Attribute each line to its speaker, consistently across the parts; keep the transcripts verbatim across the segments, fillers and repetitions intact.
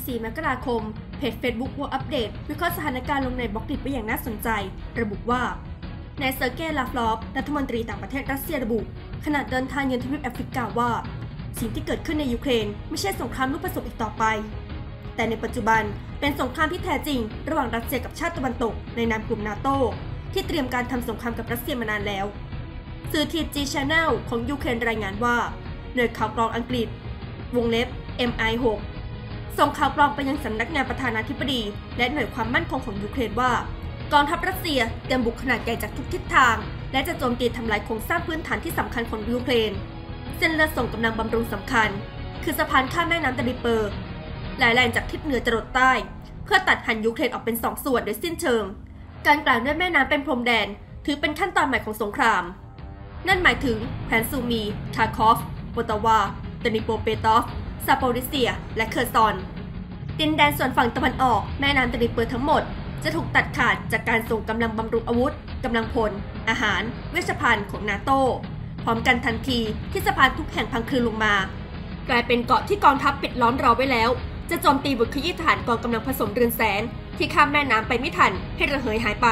Speaker 1: สี่ มกราคมเพจ Facebook World Update วิเคราะห์สถานการณ์ลงในบล็อกดิบไปอย่างน่าสนใจระบุว่านายเซอร์เกย์ ลาฟรอฟรัฐมนตรีต่างประเทศรัสเซียระบุขณะเดินทางเยือนทวีปแอฟริกาว่าสิ่งที่เกิดขึ้นในยูเครนไม่ใช่สงครามลูกผสมอีกต่อไปแต่ในปัจจุบันเป็นสงครามที่แท้จริงระหว่างรัสเซียกับชาติตะวันตกในนามกลุ่มนาโต้ที่เตรียมการทำสงครามกับรัสเซียมานานแล้วสื่อ ที จี Channel ของยูเครนรายงานว่าหน่วยข่าวกรองอังกฤษวงเล็บ เอ็ม ไอ หก ส่งข่าวกรองไปยังสำนักงานประธานาธิบดีและหน่วยความมั่นคงของยูเครนว่ากองทัพรัสเซียเตรียมบุกขนาดใหญ่จากทุกทิศทางและจะโจมตีทำลายโครงสร้างพื้นฐานที่สำคัญของยูเครนเส้นเลือดส่งกำลังบำรุงสำคัญคือสะพานข้ามแม่น้ำดนิเปอร์ไหลแรงจากทิศเหนือจรดใต้เพื่อตัดหันยูเครนออกเป็นสองส่วนโดยสิ้นเชิงการกลั่นด้วยแม่น้ำเป็นพรมแดนถือเป็นขั้นตอนใหม่ของสงครามนั่นหมายถึงแคว้นซูมีคาร์คอฟโปตาวาดนิโปรเปโตฟซาโปริเซียและเคอร์ซอนดินแดนส่วนฝั่งตะวันออกแม่น้ำดนิเปอร์ทั้งหมดจะถูกตัดขาดจากการส่งกำลังบำรุงอาวุธกำลังพลอาหารเวชภัณฑ์ของนาโต้พร้อมกันทันทีที่สะพานทุกแห่งพังคลืนลงมากลายเป็นเกาะที่กองทัพปิดล้อมรอไว้แล้วจะโจมตีบุกขยี้ฐานกองกำลังผสมเรือนแสนที่ข้ามแม่น้ำไปไม่ทันให้ระเหยหายไป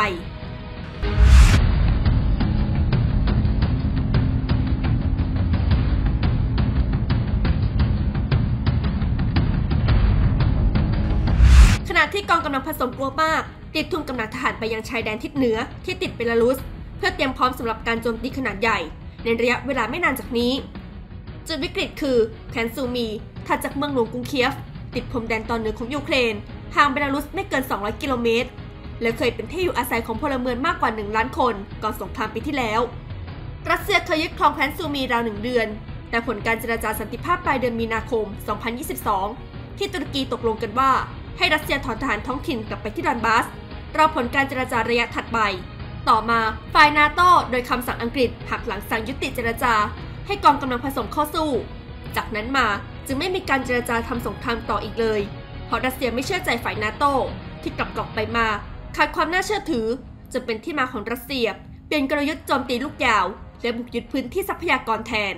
Speaker 1: ขณะที่กองกำลังผสมกลัวมากติดทุนกำลังทหารไปยังชายแดนทิศเหนือที่ติดเบลารุสเพื่อเตรียมพร้อมสำหรับการโจมตีขนาดใหญ่ในระยะเวลาไม่นานจากนี้จุดวิกฤตคือแคว้นซูมีถัดจากเมืองหลวงกรุงเคียฟติดพรมแดนตอนเหนือของยูเครนห่างเบลารุสไม่เกินสองร้อยกิโลเมตรและเคยเป็นที่อยู่อาศัยของพลเมืองมากกว่าหนึ่งล้านคนก่อนสงครามปีที่แล้วรัสเซียเคยยึดครองแคว้นซูมีราวหนึ่งเดือนแต่ผลการเจรจาสันติภาพปลายเดือนมีนาคมสองพันยี่สิบสองที่ตุรกีตกลงกันว่าให้รัสเซียถอนทหารท้องถิ่นกลับไปที่ดอนบาสรอผลการเจรจาระยะถัดไปต่อมาฝ่ายนาโต้โดยคำสั่งอังกฤษหักหลังสั่งยุติเจรจาให้กองกำลังผสมเข้าสู้จากนั้นมาจึงไม่มีการเจรจาทำสงครามต่ออีกเลยเพราะรัสเซียไม่เชื่อใจฝ่ายนาโต้ที่กลับกลับไปมาขาดความน่าเชื่อถือจนเป็นที่มาของรัสเซียเปลี่ยนกลยุทธ์โจมตีลูกยาวและบุกยึดพื้นที่ทรัพยากรแทน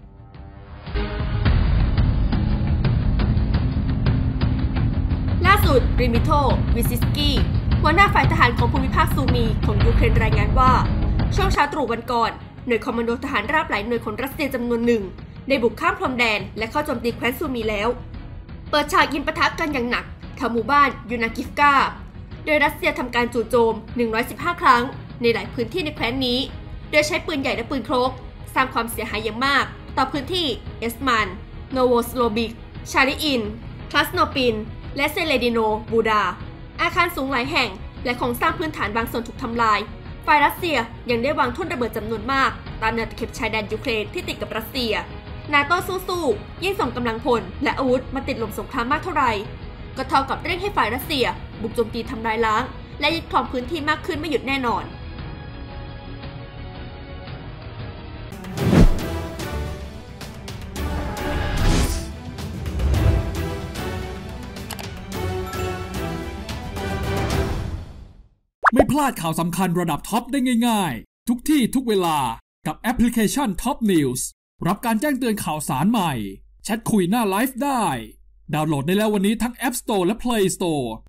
Speaker 1: ล่าสุดริมิโต วิซิสกี้หัวหน้าฝ่ายทหารของภูมิภาคซูมีของยูเครนรายงานว่าช่วงเช้าตรู่วันก่อนหน่วยคอมมานโดทหารราบหลายหน่วยของรัสเซียจำนวนหนึ่งได้บุกข้ามพรมแดนและเข้าโจมตีแคว้นซูมีแล้วเปิดฉากยิงปะทะกันอย่างหนักแถวหมู่บ้านยูนากิฟกาโดยรัสเซียทำการจู่โจมหนึ่งร้อยสิบห้าครั้งในหลายพื้นที่ในแคว้นนี้โดยใช้ปืนใหญ่และปืนโครกสร้างความเสียหายอย่างมากต่อพื้นที่เอสมันโนโวสโลบิกชาริอินคลาสโนปินและเซเลดิโนบูดาอาคารสูงหลายแห่งและโครงสร้างพื้นฐานบางส่วนถูกทำลายฝ่ายรัสเซียยังได้วางทุ่นระเบิดจำนวนมากตามแนวตะเข็บชายแดนยูเครนที่ติดกับรัสเซียนาโต้สู้ๆยิ่งส่งกำลังพลและอาวุธมาติดลมสงครามมากเท่าไหร่ก็เท่ากับเร่งให้ฝ่ายรัสเซียบุกโจมตีทำลายล้างและยึดครองพื้นที่มากขึ้นไม่หยุดแน่นอน
Speaker 2: ไม่พลาดข่าวสำคัญระดับท็อปได้ง่ายๆทุกที่ทุกเวลากับแอปพลิเคชัน Top News รับการแจ้งเตือนข่าวสารใหม่แชทคุยหน้าไลฟ์ได้ดาวน์โหลดได้แล้ววันนี้ทั้ง App Store และ Play Store